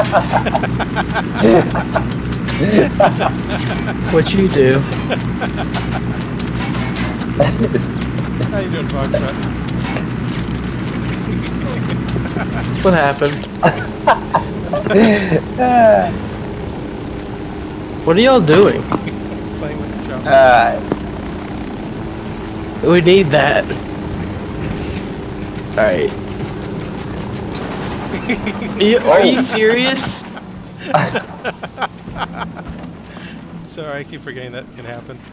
What you do? How you doing, Foxtrot? What happened? What are y'all doing? Playing with the chopper. We need that. Alright. Are you serious? Sorry, I keep forgetting that can happen.